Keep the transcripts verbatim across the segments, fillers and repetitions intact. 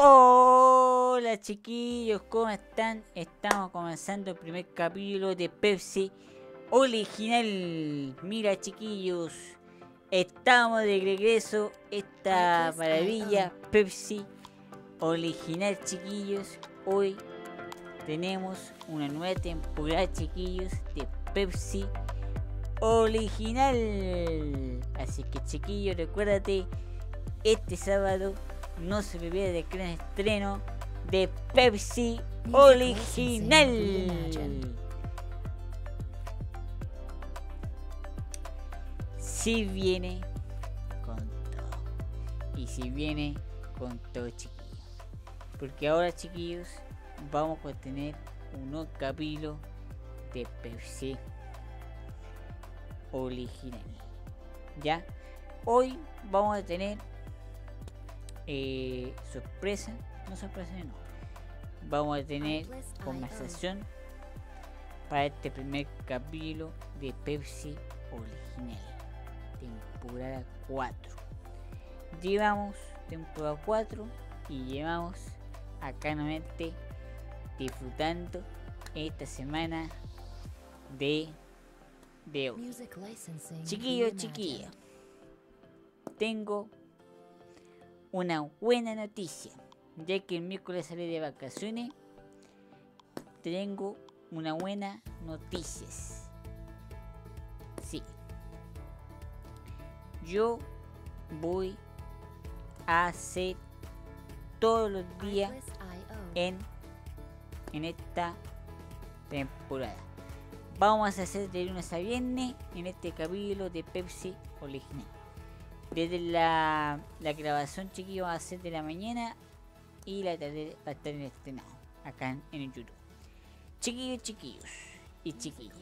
Hola chiquillos, ¿cómo están? Estamos comenzando el primer capítulo de Pepsi Original. Mira chiquillos, estamos de regreso. Esta maravilla Pepsi Original, chiquillos. Hoy tenemos una nueva temporada, chiquillos, de Pepsi Original. Así que chiquillos, recuérdate, este sábado no se me olvide de que el estreno de Pepsi Original. Si viene con todo. Y si viene con todo, chiquillos. Porque ahora, chiquillos, vamos a tener un nuevo capítulo de Pepsi Original. Ya, hoy vamos a tener Eh, sorpresa, no sorpresa, no. Vamos a tener conversación para este primer capítulo de Pepsi Original, temporada cuatro. Llevamos temporada cuatro y llevamos acá nuevamente disfrutando esta semana de, de hoy. Chiquillos, chiquillas, tengo una buena noticia, ya que el miércoles salí de vacaciones. Tengo una buena noticia. Sí, yo voy a hacer todos los días en, en esta temporada. Vamos a hacer de lunes a viernes en este capítulo de Pepsi Original. Desde la, la grabación, chiquillos, va a ser de la mañana y la tarde va a estar en el estrenado acá en, en el YouTube. Chiquillos, chiquillos y chiquillas,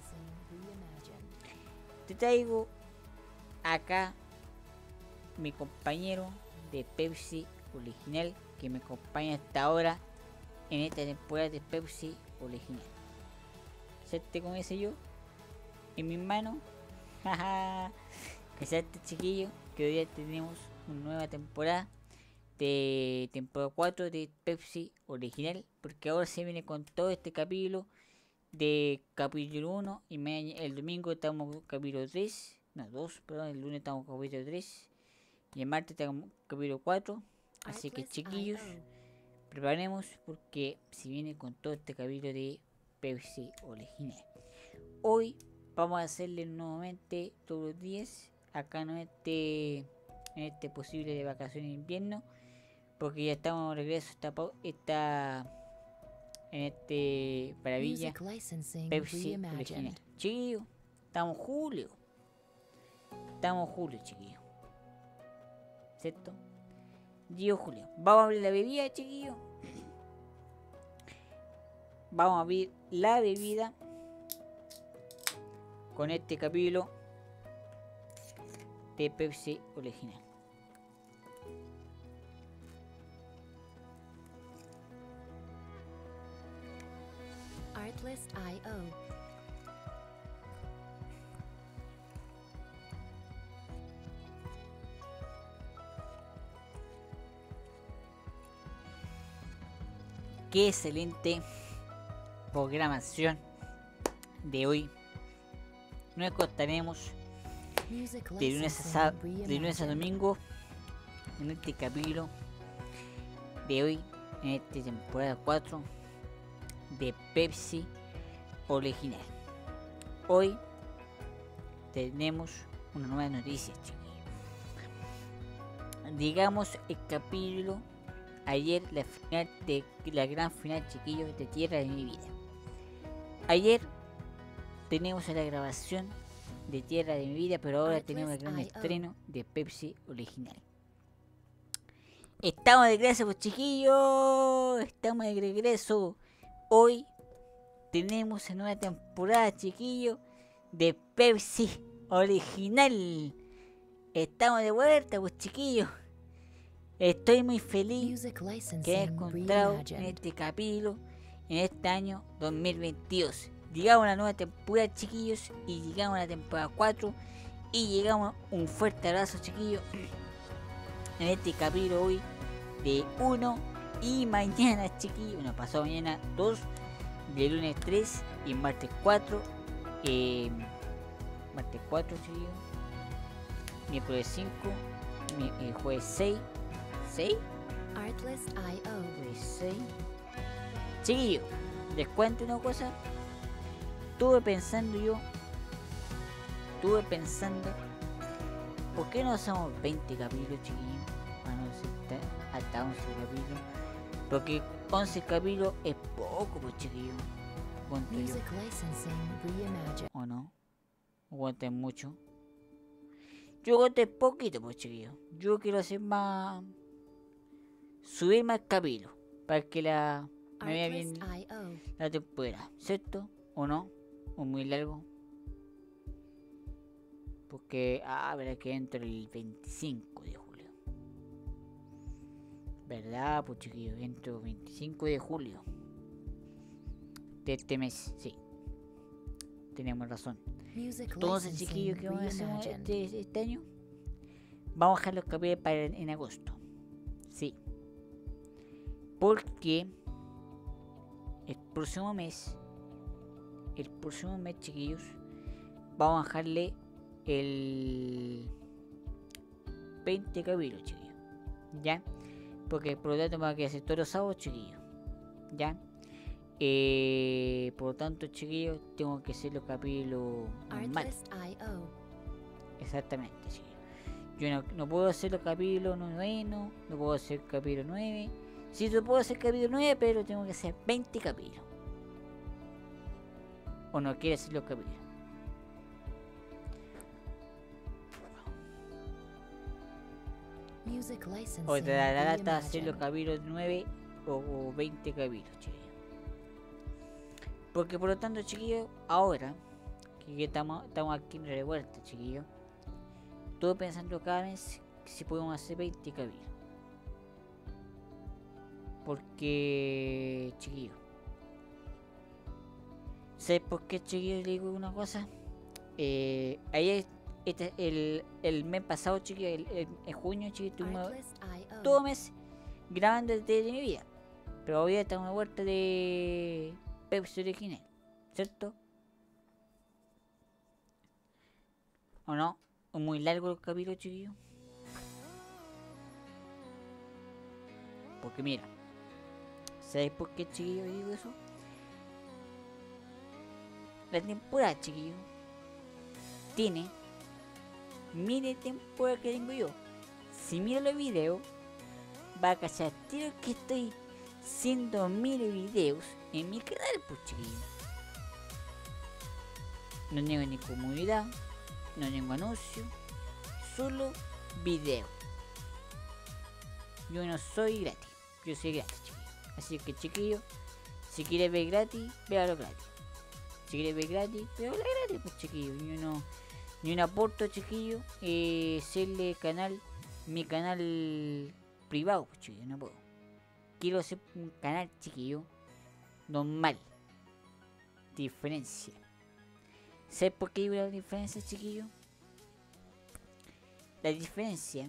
te traigo acá mi compañero de Pepsi Original que me acompaña hasta ahora en esta temporada de Pepsi Original. ¿Sabes cómo dice yo? En mis manos. Jaja. Que sea este chiquillo, que hoy día tenemos una nueva temporada de temporada cuatro de Pepsi Original, porque ahora se viene con todo este capítulo de capítulo uno y me, el domingo estamos en capítulo tres, no dos, perdón, el lunes estamos en capítulo tres y el martes estamos en capítulo cuatro, así que chiquillos, preparemos porque se viene con todo este capítulo de Pepsi Original. Hoy vamos a hacerle nuevamente todos los días acá en este, en este posible de vacaciones de invierno, porque ya estamos de regreso esta, esta en este maravilla Pepsi Original. Chiquillos, estamos julio, estamos julio, chiquillos, ¿cierto? Dios, julio. Vamos a abrir la bebida, chiquillos. Vamos a abrir la bebida con este capítulo de Pepsi Original. Artlist punto i o. Qué excelente programación de hoy. Nos acostaremos de lunes a, de lunes a domingo en este capítulo de hoy, en esta temporada cuatro de Pepsi Original. Hoy tenemos una nueva noticia, chiquillos. Digamos el capítulo ayer, la final de la gran final, chiquillos, de Tierra de mi vida. Ayer tenemos la grabación de Tierra de mi vida, pero ahora tenemos el gran estreno de Pepsi Original. Estamos de regreso, pues chiquillos, estamos de regreso. Hoy tenemos una nueva temporada, chiquillos, de Pepsi Original. Estamos de vuelta, pues chiquillos. Estoy muy feliz que he encontrado en este capítulo en este año dos mil veintidós. Llegamos a la nueva temporada, chiquillos, y llegamos a la temporada cuatro y llegamos a un fuerte abrazo, chiquillos, en este capítulo hoy de uno Y mañana, chiquillos, bueno, pasado mañana dos, de lunes tres y martes cuatro. Eh, martes cuatro, chiquillos. Miércoles cinco, mi, eh, jueves seis. ¿seis? Artlist punto i o. Jueves seis. Chiquillos, les cuento una cosa. Estuve pensando yo. Estuve pensando. ¿Por qué no hacemos veinte capítulos, chiquillos? Para no ser hasta once capítulos. Porque once capítulos es poco, pues, chiquillos. ¿Cuánto yo? Music licensing reimagined. ¿O no? ¿O cuánto es mucho? Yo conté poquito, pues, chiquillos. Yo quiero hacer más. Subir más capítulos. Para que la. Me vea bien Artlist punto i o. la temporada. ¿Cierto? ¿O no? ¿O muy largo? Porque. Ah, verá que entro el veinticinco de julio. ¿Verdad, pues, chiquillos? Entro el veinticinco de julio. De este mes, sí. Tenemos razón. Music Entonces, licensing chiquillos, ¿qué vamos a hacer reimagined. este, este año? Vamos a dejar los capítulos para en, en agosto. Sí. Porque el próximo mes, el próximo mes, chiquillos, vamos a dejarle el veinte capítulos, chiquillos. ¿Ya? Porque por lo tanto me va a quedar hacer todos los sábados, chiquillos. ¿Ya? Eh, por lo tanto, chiquillos, tengo que hacer los capítulos normales. Artlist punto i o. Exactamente, chiquillos. Yo no, no puedo hacer los capítulos nueve, no, no puedo hacer capítulo nueve. Sí, yo puedo hacer capítulo nueve, pero tengo que hacer veinte capítulos. O no quiere hacer los capítulos. Music licensing O te da la lata hacer los reimagined. capítulos nueve o, o veinte capítulos, chiquillos. Porque por lo tanto, chiquillos, ahora que, que estamos, estamos aquí en revuelta, chiquillos, estoy pensando cada vez si podemos hacer veinte capítulos. Porque, chiquillos, ¿sabes por qué, chiquillos? Le digo una cosa. Eh, ayer, este, el, el mes pasado, chiquillos, el, el, en junio, chiquillos, estuvimos Artlist punto i o. todo mes grabando desde mi vida. Pero hoy estamos de vuelta de Pepsi original, ¿cierto? ¿O no? ¿O muy largo el capítulo, chiquillos? Porque mira, ¿sabes por qué, chiquillos, digo eso? La temporada, chiquillos, tiene mire temporada que tengo yo. Si miro los videos, va a cachar tiro que estoy haciendo mil videos en mi canal, pues, chiquillos. No tengo ni comunidad, no tengo anuncio, solo video. Yo no soy gratis, yo soy gratis, chiquillos. Así que, chiquillos, si quieres ver gratis, véalo gratis. Si quieres ver gratis, véalo gratis, pues, chiquillos. Yo no, ni un aporto, chiquillos, eh, hacerle canal, mi canal privado, pues, chiquillos, no puedo. Quiero hacer un canal, chiquillo, normal. Diferencia. ¿Sabes por qué digo la diferencia, chiquillo? La diferencia.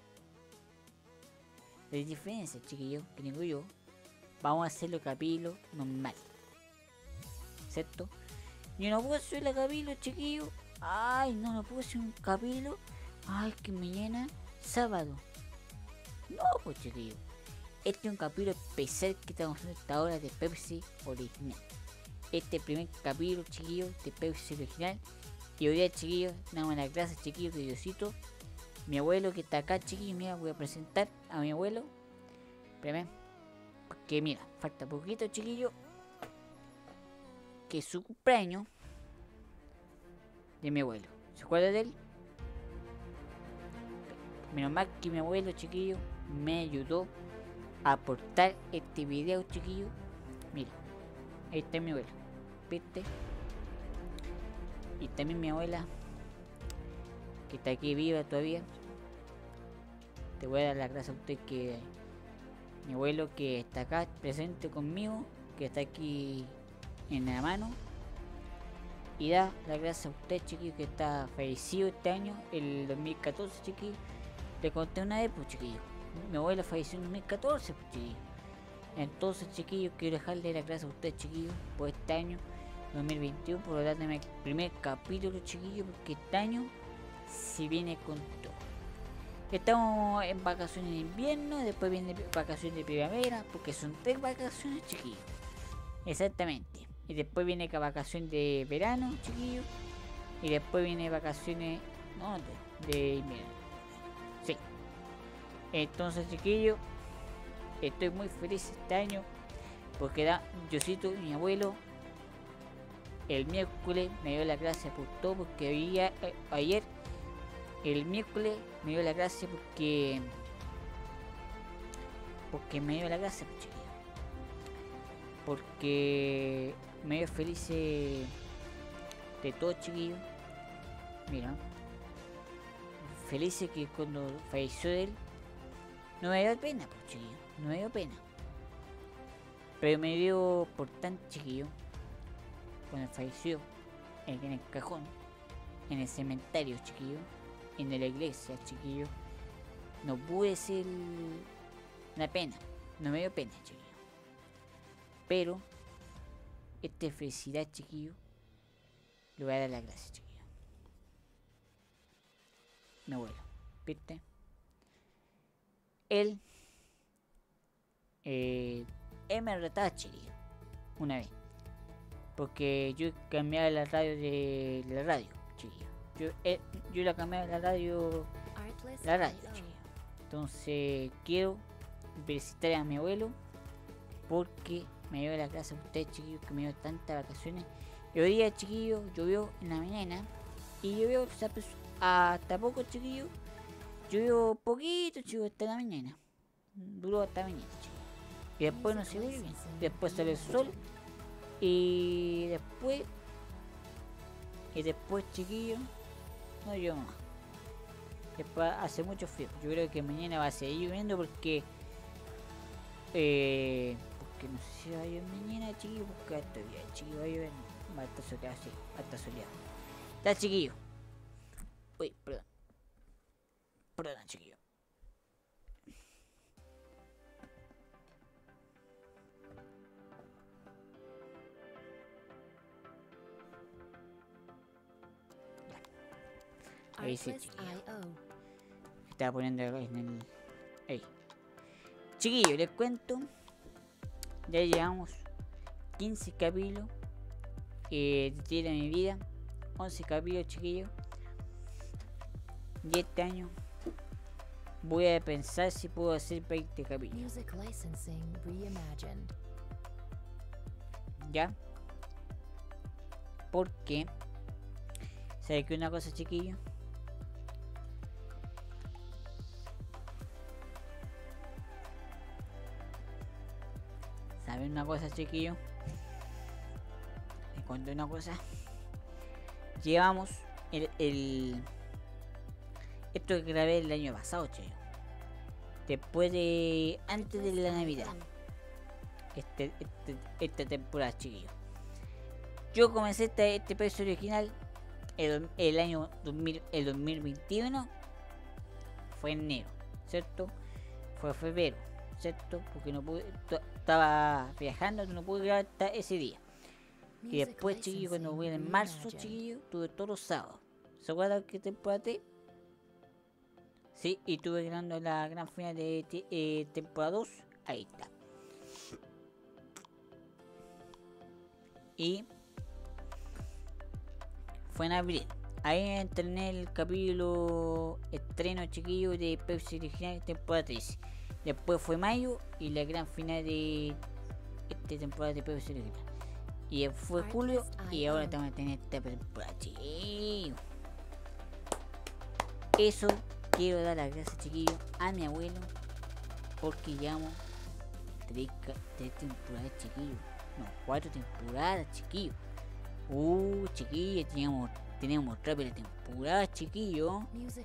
La diferencia, chiquillo, que tengo yo. Vamos a hacerlo capítulo normal. ¿Cierto? Yo no puedo hacer la capítulo, chiquillo. Ay, no, no puedo hacer un capítulo. Ay, que mañana, sábado. No, pues, chiquillo. Este es un capítulo especial que estamos haciendo esta hora de Pepsi original. Este primer capítulo, chiquillos, de Pepsi original. Y hoy día, chiquillos, damos las gracias, chiquillos, de Diosito. Mi abuelo que está acá, chiquillos, mira, voy a presentar a mi abuelo. Espérame. Porque mira, falta poquito, chiquillos. Que es su cumpleaños de mi abuelo. ¿Se acuerda de él? Menos mal que mi abuelo, chiquillos, me ayudó a aportar este video, chiquillos. Mira, ahí está mi abuelo, ¿viste? Y también mi abuela, que está aquí viva todavía. Te voy a dar las gracias a usted, que mi abuelo que está acá presente conmigo, que está aquí en la mano. Y da las gracias a usted, chiquillo, que está fallecido este año, el dos mil catorce, chiquillo. Le conté una vez, pues, chiquillo. Mi abuelo falleció en dos mil catorce, pues, chiquillo. Entonces, chiquillos, quiero dejarle las gracias a ustedes, chiquillos, por este año dos mil veintiuno, por darme el primer capítulo, chiquillos, porque este año se viene con todo. Estamos en vacaciones de invierno, después viene vacaciones de primavera, porque son tres vacaciones, chiquillos. Exactamente. Y después viene vacaciones de verano, chiquillos. Y después viene vacaciones, no, de, de invierno. Sí. Entonces, chiquillos, estoy muy feliz este año, porque da Diosito, mi abuelo, el miércoles me dio la gracia por todo, porque había, eh, ayer, el miércoles me dio la gracia porque, porque me dio la gracia, pues, chiquillos. Porque me dio feliz eh, de todo, chiquillos. Mira, feliz que cuando falleció él, no me dio pena, pues, chiquillos, no me dio pena. Pero me dio por tan, chiquillo, cuando falleció, en, en el cajón, en el cementerio, chiquillo, en la iglesia, chiquillo, no pude ser una pena, no me dio pena, chiquillo. Pero, esta felicidad, chiquillo, le voy a dar las gracias, chiquillo. Mi abuelo, ¿viste? Él, eh, él me retaba, chiquillo, una vez. Porque yo cambiaba la radio de, de la radio, chiquillo. Yo, eh, yo la cambiaba la radio, la radio, chiquillo. Entonces, quiero felicitar a mi abuelo porque me dio la clase a ustedes, chiquillos, que me dio tantas vacaciones. Y hoy día, chiquillos, llovió en la mañana y llovió o sea, pues, hasta poco, chiquillos. Llovió poquito, chicos, hasta la mañana. Duró hasta la mañana, chicos. Y después no se vuelve bien. Después sale el sol. Y después. Y después, chiquillos, no llueve más. Después hace mucho frío. Yo creo que mañana va a seguir lloviendo porque. Eh, porque no sé si va a llover mañana, chiquillos. Porque hasta el día, chiquillos, va a llover. Va a estar soleado, sí, va a estar soleado. Está, chiquillos. Uy, perdón. Perdón, chiquillo. Ya. Ahí sí, chiquillo. Estaba poniendo en el... Ahí. Chiquillo, les cuento. Ya llevamos quince capítulos eh, de Tierra de mi vida. once capítulos, chiquillos. Y este año voy a pensar si puedo hacer veinte capítulos. ¿Ya? Porque ¿sabes qué una cosa, chiquillo? ¿Saben una cosa, chiquillo? Les cuento una cosa. Llevamos el... el Esto que grabé el año pasado, chiquillo. Después de... Antes de la Navidad. Este, este, esta temporada, chiquillo. Yo comencé este, este episodio original el, el año dos mil, el dos mil veintiuno. Fue enero, ¿cierto? Fue febrero, ¿cierto? Porque no pude... Estaba viajando, no pude grabar hasta ese día. Y después, chiquillo, cuando voy en marzo, chiquillo, tuve todos los sábados. ¿Se acuerdan qué temporada te? Sí, y estuve grabando la gran final de eh, temporada dos. Ahí está. Y fue en abril. Ahí entrené el capítulo estreno, chiquillo, de Pepsi original temporada trece. Después fue mayo y la gran final de esta temporada de Pepsi original. Y fue julio y ahora estamos a tener esta temporada, chiquillo. Eso quiero dar las gracias, chiquillo, a mi abuelo porque llevamos tres, tres temporadas, chiquillo. No, cuatro temporadas, chiquillo. Uh, chiquillo, teníamos, teníamos rápida temporada, chiquillo.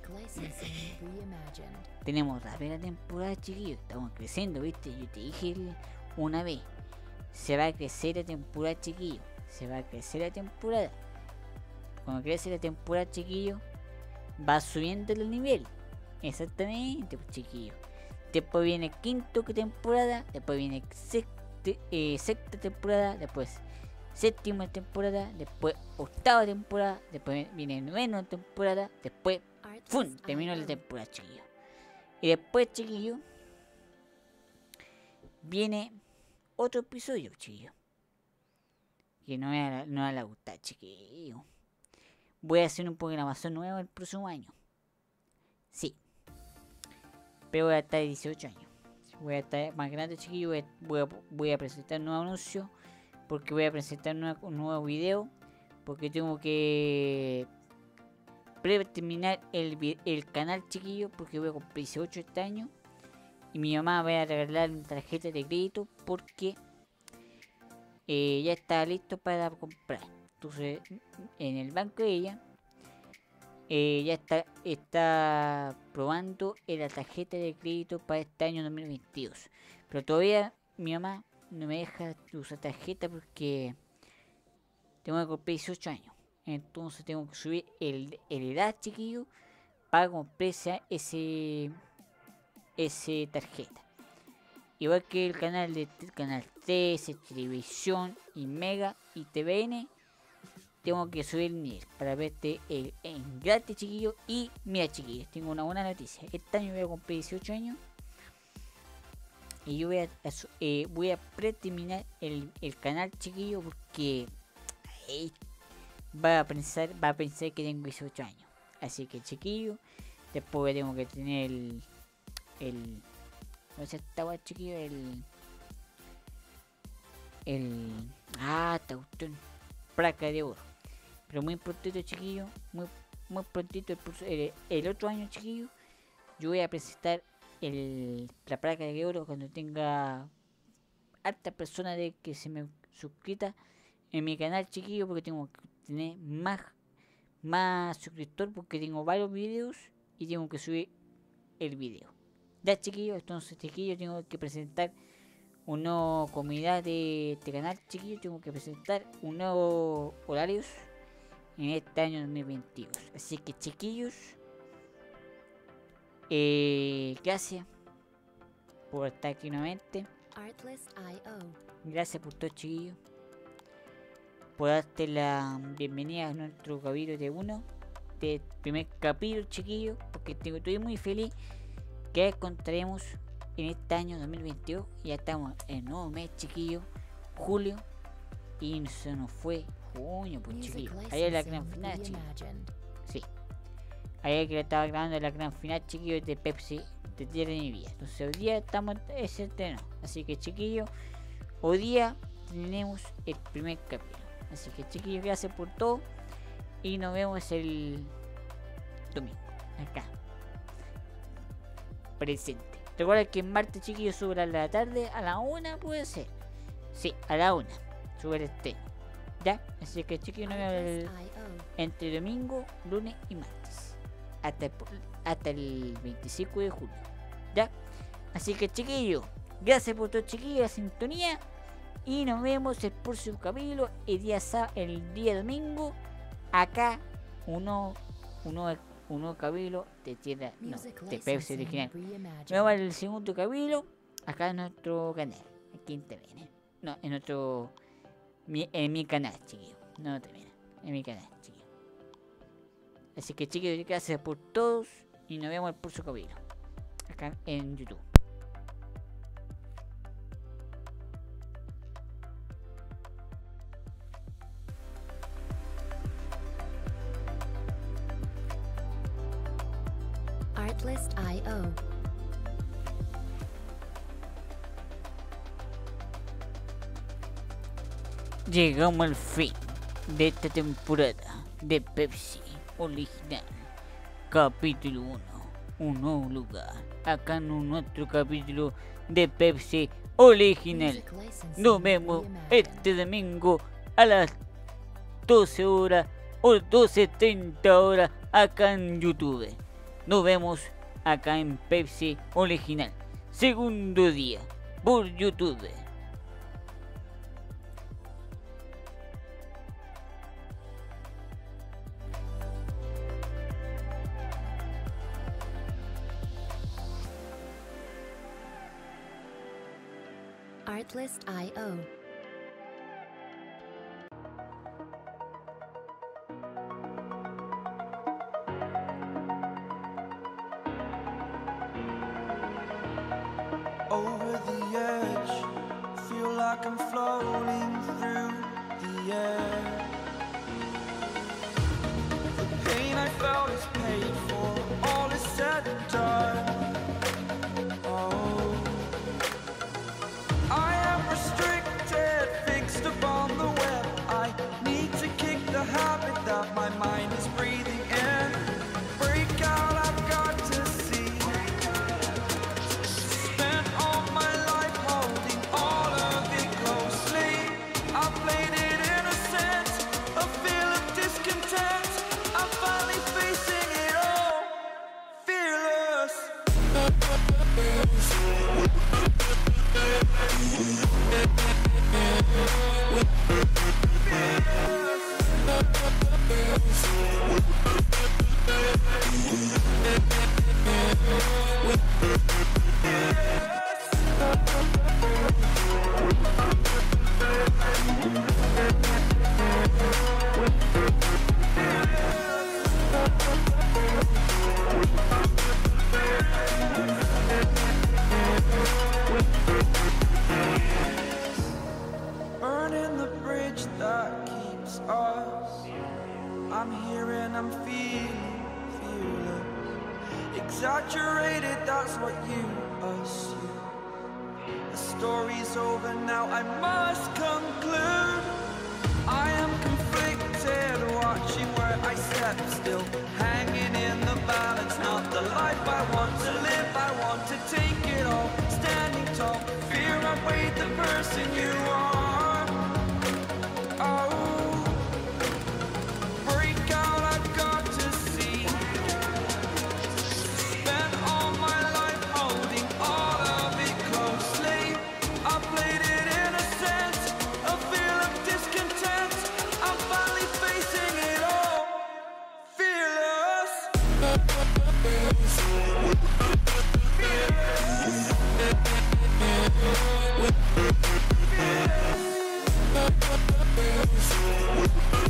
Tenemos rápida temporada, chiquillo. Estamos creciendo, viste. Yo te dije una vez. Se va a crecer la temporada, chiquillo. Se va a crecer la temporada. Cuando crece la temporada, chiquillo, va subiendo el nivel. Exactamente, pues, chiquillo. después viene quinto temporada, después viene sexta, eh, sexta temporada, después séptima temporada, después octava temporada, después viene novena temporada, después ¡fum! Terminó la temporada, chiquillo. Y después, chiquillo, viene otro episodio, chiquillo, que no me va, no me va a gustar, chiquillo. Voy a hacer un programación nueva el próximo año. Sí. Pero voy a estar de dieciocho años. Voy a estar más grande, chiquillo. Voy a, voy a, voy a presentar un nuevo anuncio. Porque voy a presentar una, un nuevo video. Porque tengo que terminar el, el canal, chiquillo. Porque voy a cumplir dieciocho este año. Y mi mamá va a regalar una tarjeta de crédito. Porque eh, ya está listo para comprar. Entonces, en el banco de ella, eh, ya está, está probando la tarjeta de crédito para este año dos mil veintidós. Pero todavía mi mamá no me deja usar tarjeta porque tengo que cumplir dieciocho años. Entonces tengo que subir el, el edad, chiquillo, para comprar ese, ese, ese tarjeta. Igual que el canal de Canal trece, Televisión y Mega y T V N. Tengo que subir el nivel para verte el, en gratis, chiquillo. Y mira, chiquillos, tengo una buena noticia. Este año voy a cumplir dieciocho años. Y yo voy a, a eh, voy a preterminar el, el canal, chiquillo. Porque eh, va a pensar va a pensar que tengo dieciocho años. Así que, chiquillo, después tengo que tener el... el ¿cómo se estaba, chiquillo? El... El... Ah, esta cuestión. Placa de oro. Pero muy prontito, chiquillo, muy, muy prontito, el, el, el otro año, chiquillo, yo voy a presentar el, la placa de oro cuando tenga harta persona de que se me suscrita en mi canal, chiquillo, porque tengo que tener más, más suscriptor, porque tengo varios videos y tengo que subir el video. Ya, chiquillo, entonces, chiquillo, tengo que presentar una nueva comunidad de este canal, chiquillo, tengo que presentar un nuevo horarios en este año dos mil veintidós. Así que, chiquillos, eh, gracias por estar aquí nuevamente. Gracias por todo, chiquillos, por darte la bienvenida a nuestro capítulo de uno, de primer capítulo, chiquillos, porque estoy muy feliz que encontremos en este año dos mil veintidós. Ya estamos en el nuevo mes, chiquillos, julio, y se nos fue junio, pues, chiquillos. Ayer la gran final, chiquillos. Sí. Ayer que estaba grabando la gran final, chiquillos, de Pepsi, de Tierra de mi vida. Entonces hoy día estamos ese estreno. Así que, chiquillos, hoy día tenemos el primer capítulo. Así que, chiquillos, gracias por todo. Y nos vemos el domingo, acá, presente. Recuerda que en martes, chiquillos, sube a la tarde, a la una puede ser. Sí, a la una sube el estreno. Ya, así que, chiquillos, nos vemos el, entre domingo, lunes y martes. Hasta el, hasta el veinticinco de julio. Ya, así que, chiquillos, gracias por todo, chiquillos, la sintonía. Y nos vemos el próximo capítulo, el día, el día domingo. Acá, uno, uno un nuevo capítulo de tierra, no, de Pepsi original. Nos vemos el segundo capítulo acá en nuestro canal, aquí en T V N. No, en nuestro, mi, en mi canal, chiquillos. No T V N, en mi canal, chiquillos. Así que, chiquillos, gracias por todos y nos vemos el próximo capítulo acá en YouTube. Artlist punto i o. Llegamos al fin de esta temporada de Pepsi original, capítulo uno, un nuevo lugar. Acá en nuestro capítulo de Pepsi original. Nos vemos este domingo a las doce horas o doce treinta horas acá en YouTube. Nos vemos acá en Pepsi original, segundo día por YouTube. Artlist dot i o. Over the edge, feel like I'm floating through the air. The pain I felt is paid for, all is said and done. Oh, I am restricted, fixed upon the web. I need to kick the habit that my mind is breathing in. Break out, I've got to see. Spent all my life holding all of it closely. I played it innocent, a feel of discontent. I'm finally facing it all, fearless. Burning the bridge that keeps us. I'm here and I'm feeling fearless. Exaggerated, that's what you assume. The story's over now, I must conclude. I am conflicted, watching where I step still, hanging in the balance. Not the life I want to live, I want to take it all. Standing tall, fear outweighed the person you are. Oh, break out, I've got to see. Spent all my life holding all of it closely. I played it innocent, a feel of discontent. I'm finally facing it all, fearless. Fearless. Fearless.